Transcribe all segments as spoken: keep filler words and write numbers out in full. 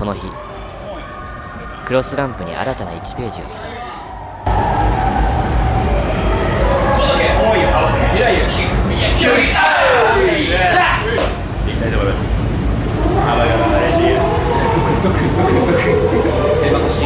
この日、クロスランプに新たないちページが刻む。 未来を聞くいや急にあーいきたいと思います。あばがま嬉しい。ドクドクドクドク。え、私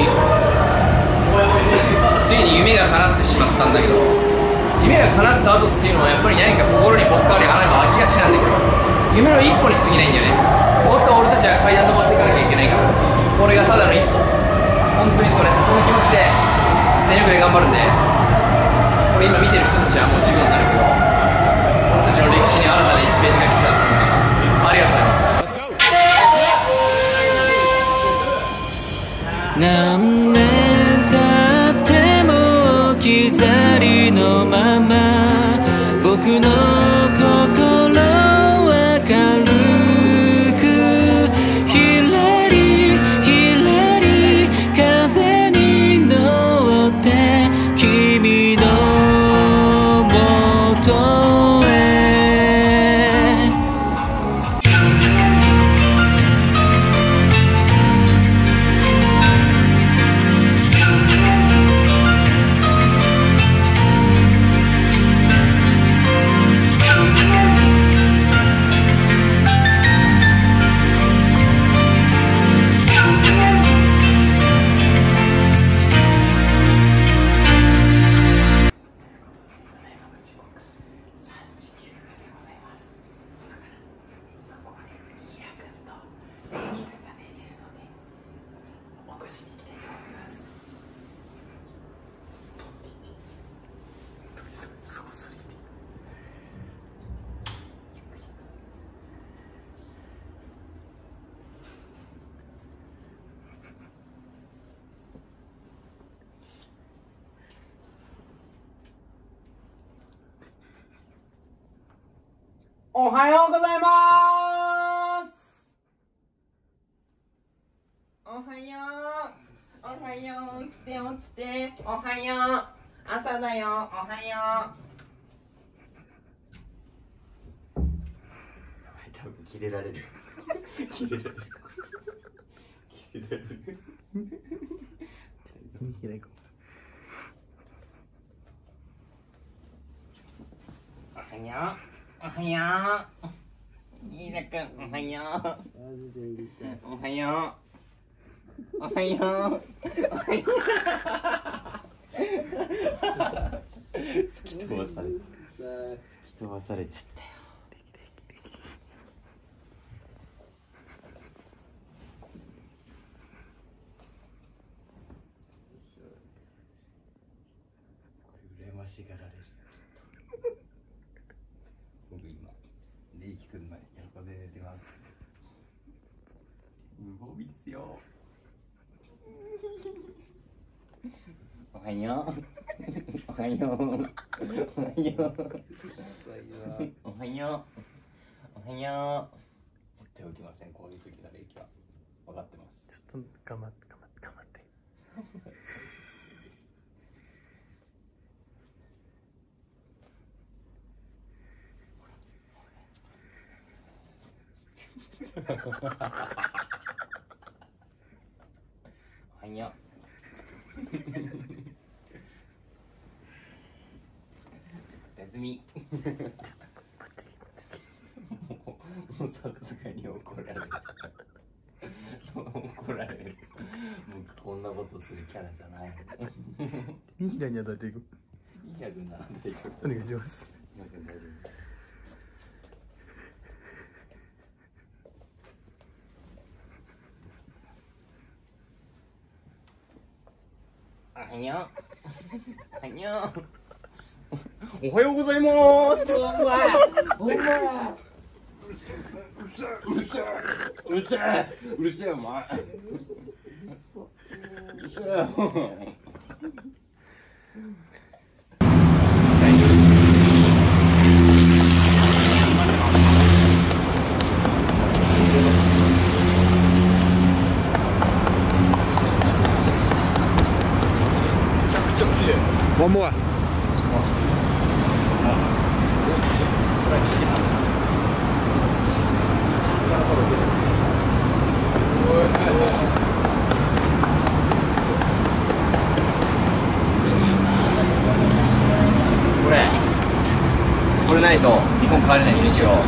ついに夢が叶ってしまったんだけど、夢が叶った後っていうのはやっぱり何か心にぽっかり穴が開きがちなんだけど、夢の一歩に過ぎないんだよね。もっと俺たちは階段登っていかなきゃいけないから、これがただの一歩。本当にそれ、その気持ちで全力で頑張るんで、これ今見てる人たちはもう事故になるけど、俺たちの歴史に新たないちページが刻まれました。ありがとうございます。 何年経っても置き去りのまま僕の心は軽くひらりひらり風に乗って君の元へおはようございます。おはよう。おはよう。起きて起きて。おはよう。朝だよ。おはよう。 多分キレられる。キレられる。キレられる。 おはよう。おはよう。いいなくん、おはよう。おはよう。おはよう。おはよう。 突き飛ばされた。突き飛ばされちゃったよ。これ羨ましがられる。僕今レイキ君の横で寝てます。無防備ですよ。 おはよう。おはよう。おはよう。おはよう。おはよう。 絶対起きません。こういう時のレイキは分かってます。 ちょっと頑張って頑張って頑張って。 おはよう。おやすみ。 もうさすがに怒られる。怒られる。僕こんなことするキャラじゃない。 いい左に当たっていく。 いいやるな。大丈夫。 お願いします。 大丈夫です。 おはよう。おはよう。おはようございます。 うるせえうるせえお前うるせえ One more. Oh,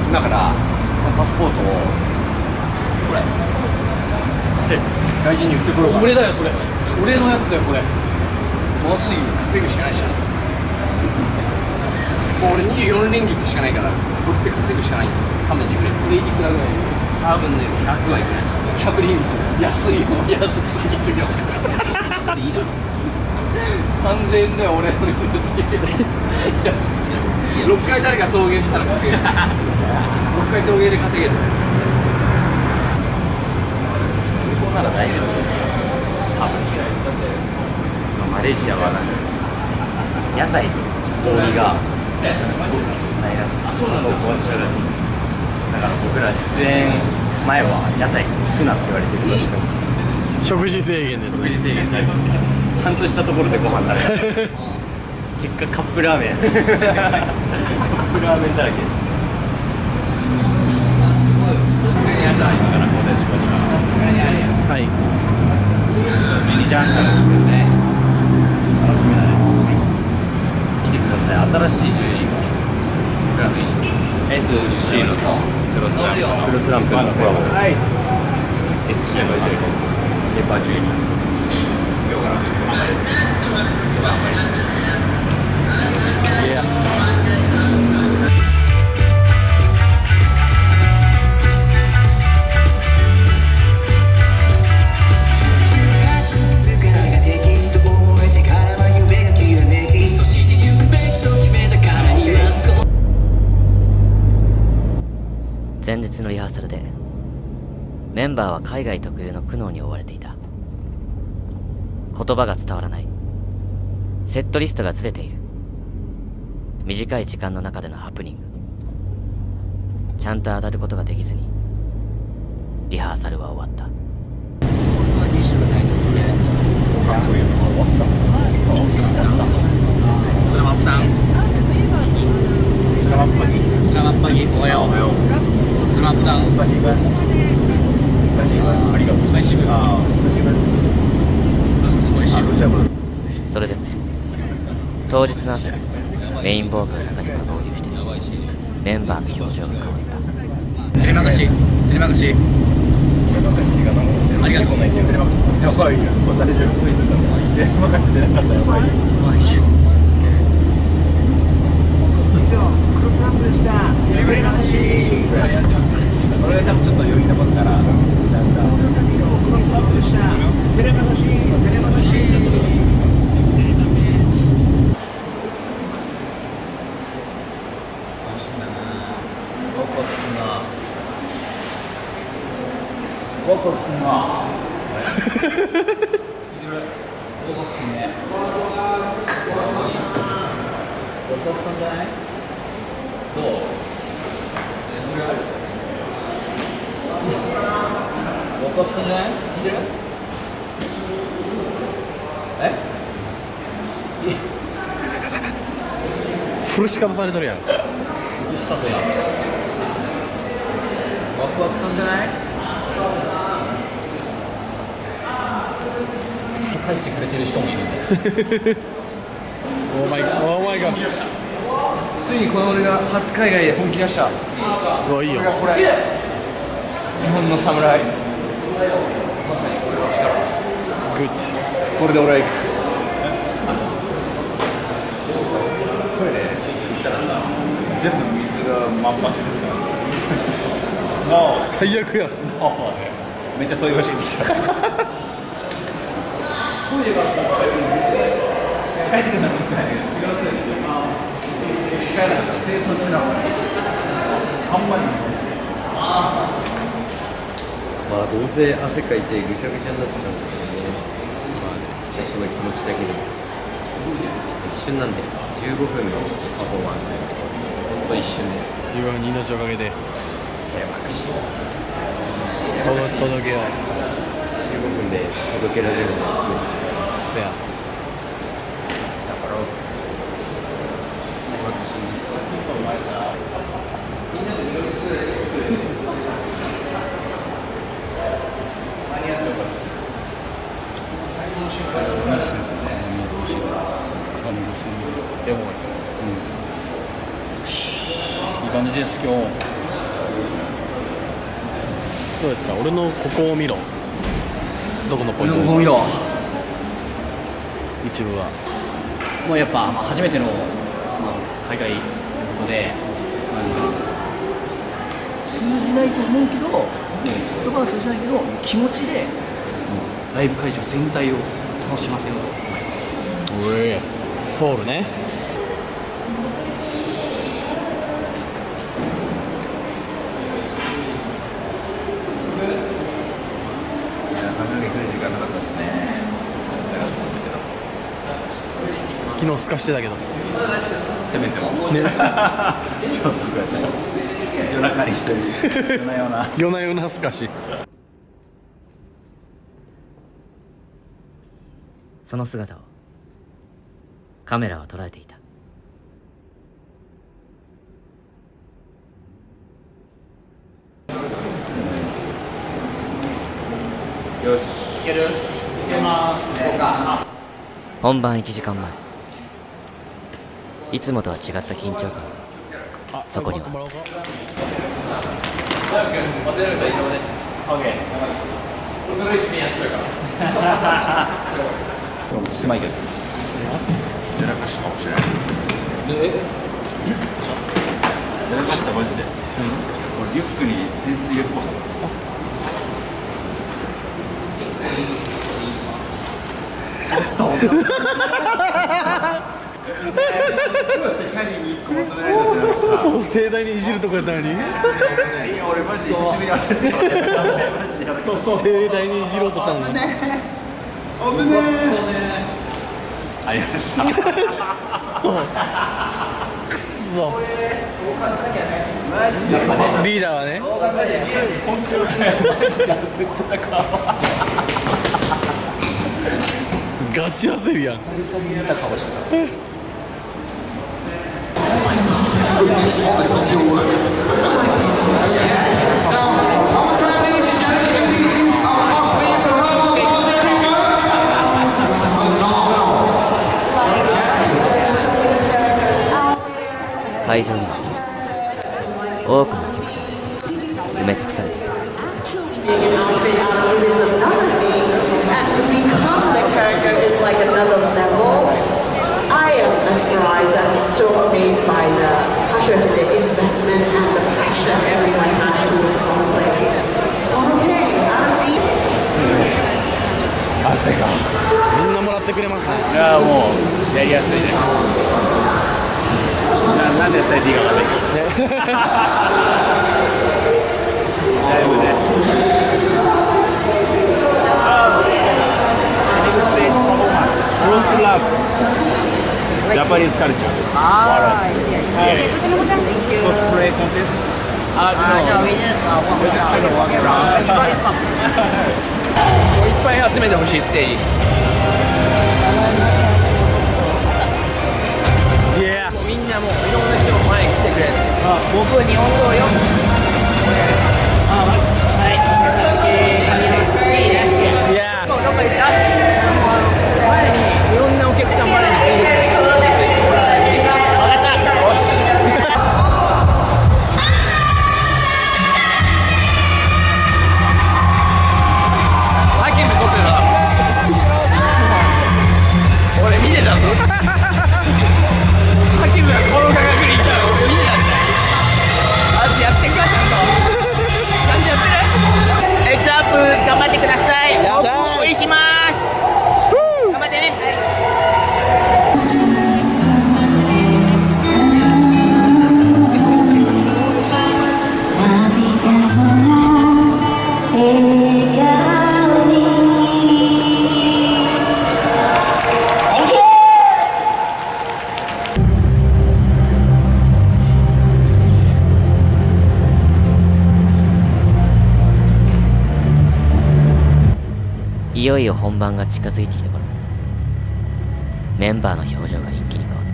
今からこのパスポートをこれ外人に売ってこようか。俺だよそれ、俺のやつだよこれ。もう次稼ぐしかないしな。もう俺にじゅうよん連撃しかないから、これって稼ぐしかないんですよ。勘弁してくれ。これいくらぐらい？多分ねひゃくはいくらい。ひゃく連撃安いよ。安すぎるよ。いいだろ。さんぜんえんだよ俺の荷物付け。安すぎる。ろっかい誰か送迎したら稼げる。ろっかい送迎で稼げる。 ここなら大丈夫ですよ。多分意外とだって、まあ、マレーシアはなんか屋台と氷がすごく汚いらしくて、そうなんだ。壊しちゃうらしいんです。だから僕ら出演前は屋台に行くなって言われてるらしくて、 食事制限ですね。 食事制限されてちゃんとしたところでご飯食べた結果カップラーメンカップラーメンだらけです。普通にやったら今から交代しましょう。 はい。 ミニジャンからですけどね、楽しみだね。見てください、新しいジュエリーがグラフィッシュ エスシー のクロスランプクロスランプのコラボ エスシー のペーパージュエリー前日のリハーサルでメンバーは海外特有の苦悩に追われていた。言葉が伝わらない、セットリストがずれている、短い時間の中でのハプニング、ちゃんと当たることができずにリハーサルは終わった。 Selamat petang. Selamat pagi. Selamat pagi. Ohayo. Selamat petang. Spasiba. Spasiba. Arigatou. Spasiba. Ah, spasiba. Spasiba. それでも当日の朝にメインボーカル中島が合流してメンバーの表情が変わった。 Terima kasih. Terima kasih. Terima kasih がなんかありがとう。やばいよ。大丈夫ですか？Terima kasih 出なかったらやばいよ。以上クロスランプでした。Terima kasih。俺多分ちょっと余裕出ますから。なんだ。以上クロスランプでした。Terima kasih。Terima kasih。 ワクワクすんな。ワクワクすんね。ワクワクすんじゃない？どう？ワクワクすんじゃない？聞いてる？え？ 風呂し方されてるやん。 仕方や。ワクワクすんじゃない？返してくれてる人もいるんで。 オーマイガー、オーマイガー。 ついにこの俺が初海外で本気出した。 うわ、いいよ。 日本の侍。まさにこれは力。 グッチ。 これで俺は行く。 トイレ行ったらさ、全部水が満鉢ですよ。なあ、 最悪や。 めっちゃ問い走ってきた。 トイレがあったら帰ってくるのは難しいけど、違うトイレで使えなかったら清掃するのはあんまりまあどうせ汗かいてぐしゃぐしゃになっちゃうんですけどね。まあ最初の気持ちだけでも一瞬なんです。じゅうごふんのパフォーマンスです。ほんと一瞬です。 自分は命をかけて届けよう。 じゅうごふんで届けられるのが全てです。 せや。 だから私でも、うん、いい感じです今日。 どうですか？俺のここを見ろ。どこのポイントですか？ ここ見ろ。 一部はもうやっぱ初めての、まあ、海外のことで、あの通じないと思うけど、もう言葉は通じないけど気持ちで、もうライブ会場全体を楽しませようと思います。 おえソウルね。 いや、髪の毛来る時間なかったですね。長かったんですけど。 昨日すかしてたけどせめても。ね。ちょっとこうやって夜中に一人夜な夜な。 夜な夜なすかし。 その姿をカメラは捉えていた。 よし。 いける？いけます。そうか。 本番いちじかんまえ、いつもとは違った緊張感がそこには。 忘れるからいいぞね。 オッケー。 驚いてやっちゃうから。 でも狭いけど。やらかしたかもしれない。 え？ やらかしたマジで。俺リュックに潜水入れっぽかった。 そう盛大にいじるとこやったのにいや俺マジ久しぶりに焦って盛大にいじろうとしたのに。 危ねえありましたくっそリーダーはねガチ焦るやん。 会場には多くのお客さんで埋め尽くされていた。 To become the character is like another level. I am mesmerized and so amazed by the, how should I say, the investment and the passion everyone has towards cosplay. Okay, I'm the. 汗がみんなもらってくれますね。 いやもうやりやすいね。ななんで エスアイディー が悪いだいぶね。クロスラブジャパニーズカルチャー。 Ah, I see, I see. Thank you. Cosplay contest. Ah, no. No, we just uh, walk We're just gonna walk around. Everybody's come. もういっぱい集めてほしいステージ。 いやもうみんなもういろんな人の前に来てくれって。 あ、僕日本語よ。あ、はい。 いやそうどこですか？前にいろんなお客さん前に来てくれ。よし。ハキム撮ってた。俺見てたぞ。ハキムがこの価格にいたの俺見てたんだよ。あいつやってっかちゃんと。ちゃんとやってる？ エイスアップ頑張ってください。応援します。頑張ってね。 いよいよ本番が近づいてきた頃、メンバーの表情が一気に変わった。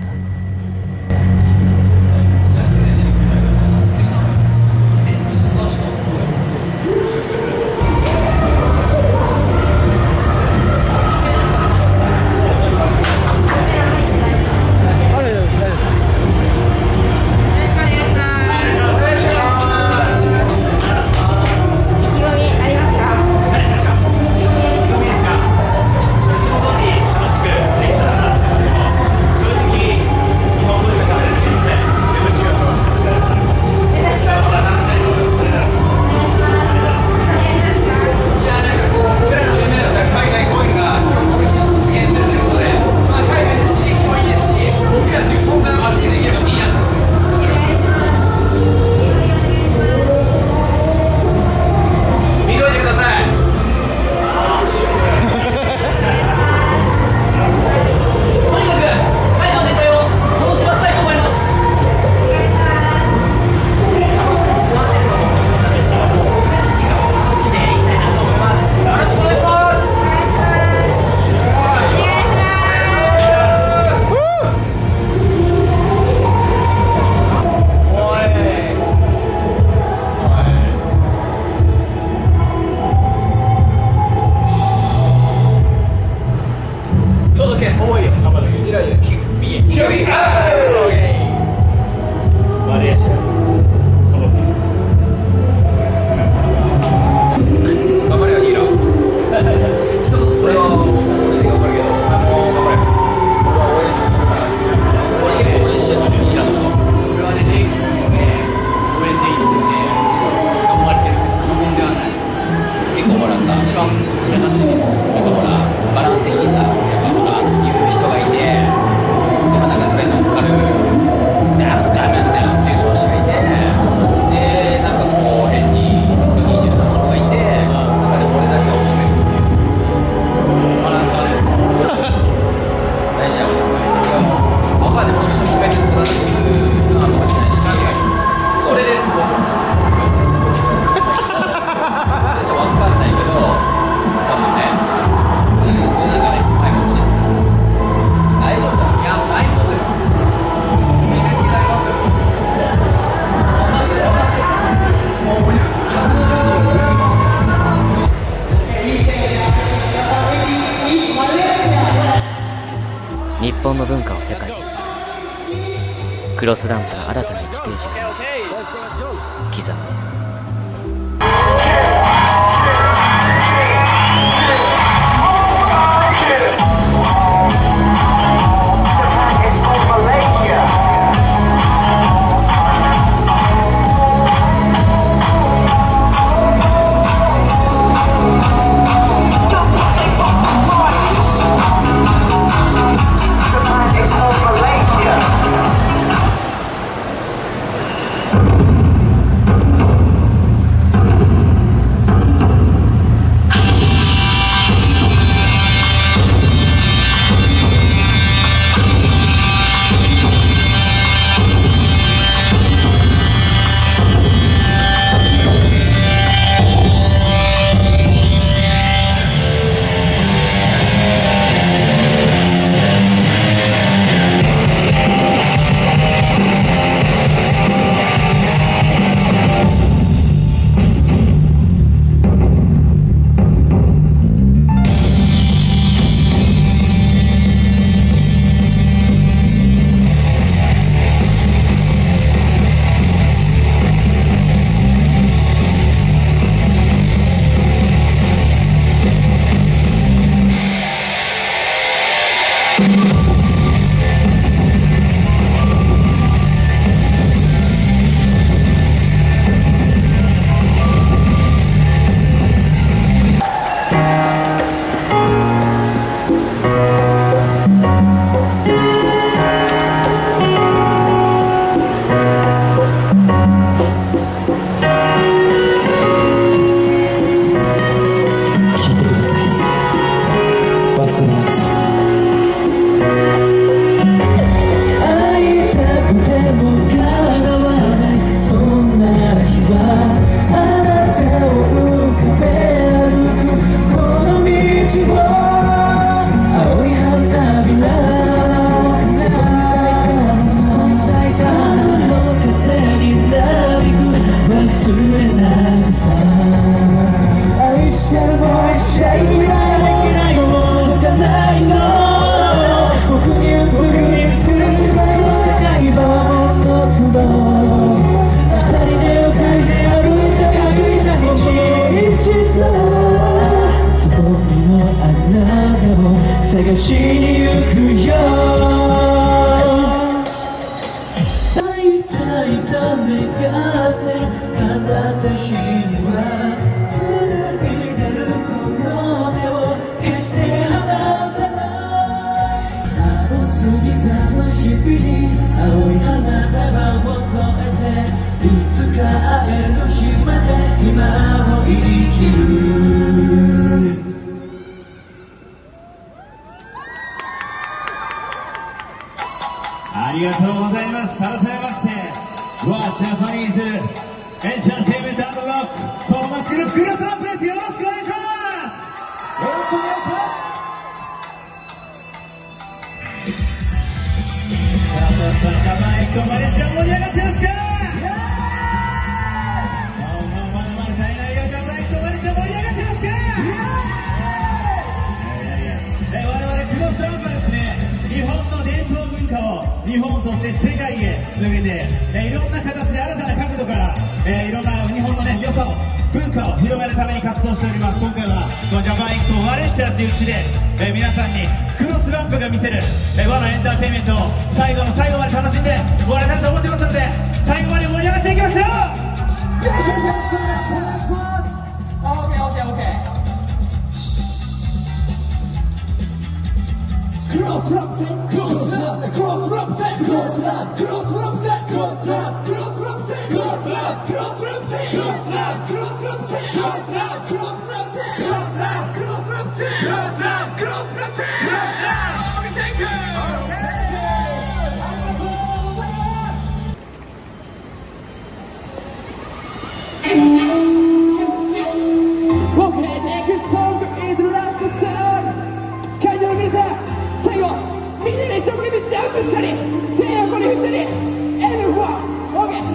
意気込み本の文化を世界に。クロスランプの新たないちページが刻まれる。 ありがとうございます。改めまして、ワ・ジャパニーズエンターテインメント&ロックパフォーマンスグループクロスランプです。よろしくお願いします。よろしくお願いします。さあ、さあ、さあ、ジャパンエクトマレーシア盛り上がってますか？まだまだ足りないよ。ジャパンエクトマレーシア盛り上がってますか？我々クロスランプはですね、日本の伝統文化を日本そして世界へ向けて、えー、いろんな形で新たな角度から、えー、いろんな日本の、ね、良さを文化を広めるために活動しております。今回はこのジャパンエクスポマレーシアという地で、えー、皆さんにクロスランプが見せる、えー、和のエンターテインメントを最後の最後まで楽しんで終わりたいと思ってますので、最後まで盛り上がっていきましょう。よろしくお願いします。オーケーオーケーオーケー。Cross rap set, cross rap, cross rap set, cross rap, cross rap set, cross rap, cross rap set, cross rap, cross rap set, cross rap, cross rap set, cross rap, cross rap set, cross rap, cross rap set, cross rap, cross rap set, cross rap. Okay, thank you. Okay, next song is the last song. 会場の皆さん。最後みんなで一生懸命ジャンプしたり手を横に振ったり エムワン オーケー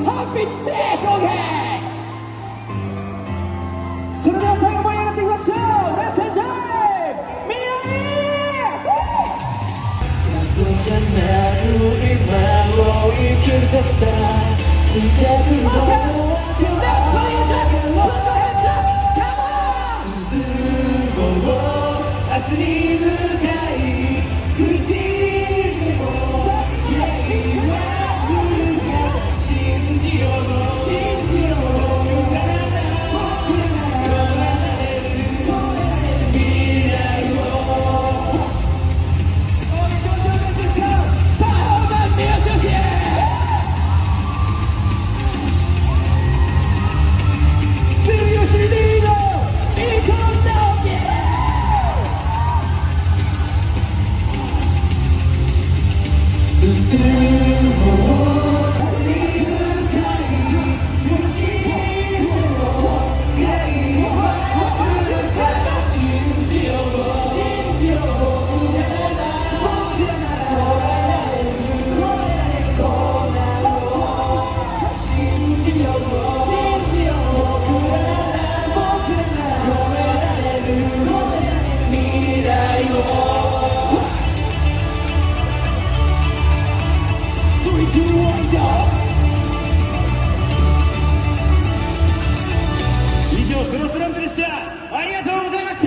以上クロスランプでした。ありがとうございました。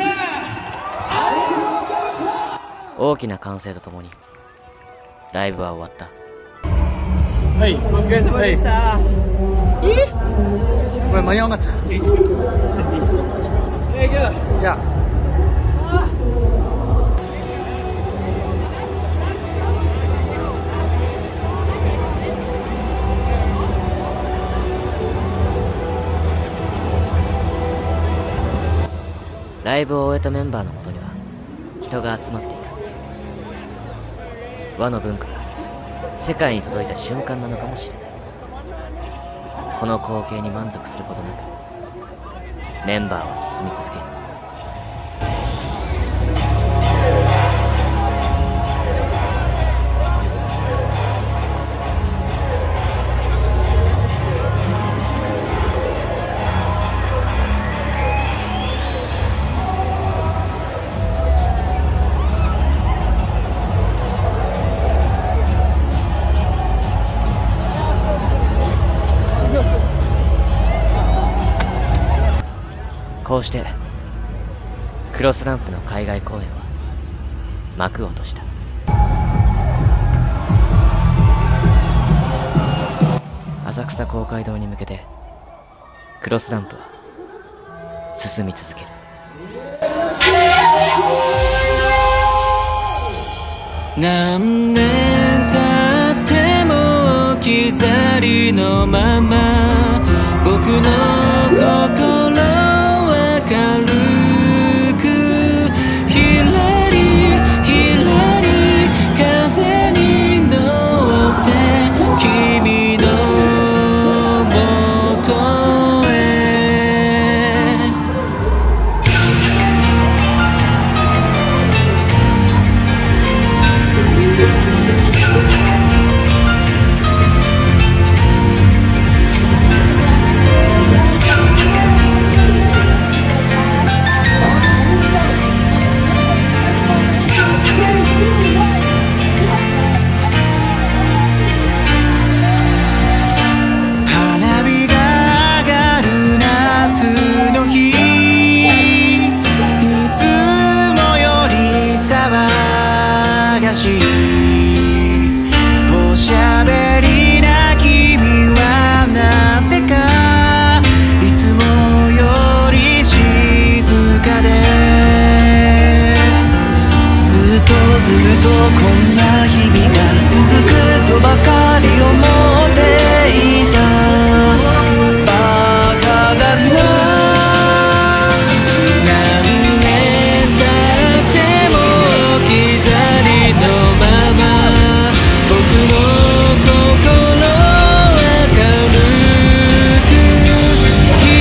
大きな歓声とともにライブは終わった。 はい、お疲れ様でした。えこれ間に合わなかった。えいける。いや。 ライブを終えたメンバーのもとには人が集まっていた。和の文化が世界に届いた瞬間なのかもしれない。この光景に満足することなくメンバーは進み続ける。こうしてクロスランプの海外公演は幕を閉じた。浅草公会堂に向けてクロスランプは進み続ける。 何年経っても置き去りのまま僕の心軽くひらりひらり風に乗って君のもとへ。おしゃべりな君はなぜかいつもより静かでずっとずっとこんな